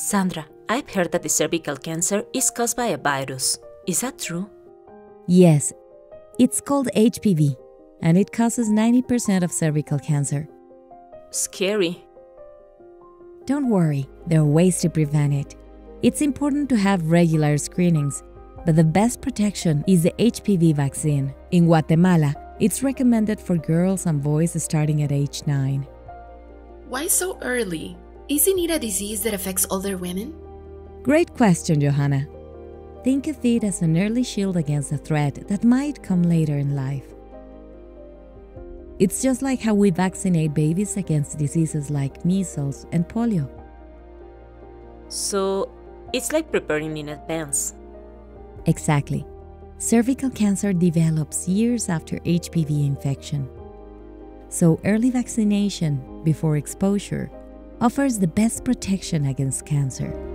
Sandra, I've heard that the cervical cancer is caused by a virus. Is that true? Yes, it's called HPV, and it causes 90% of cervical cancer. Scary. Don't worry, there are ways to prevent it. It's important to have regular screenings, but the best protection is the HPV vaccine. In Guatemala, it's recommended for girls and boys starting at age 9. Why so early? Isn't it a disease that affects older women? Great question, Johanna. Think of it as an early shield against a threat that might come later in life. It's just like how we vaccinate babies against diseases like measles and polio. So, it's like preparing in advance. Exactly. Cervical cancer develops years after HPV infection. So early vaccination before exposure offers the best protection against cancer.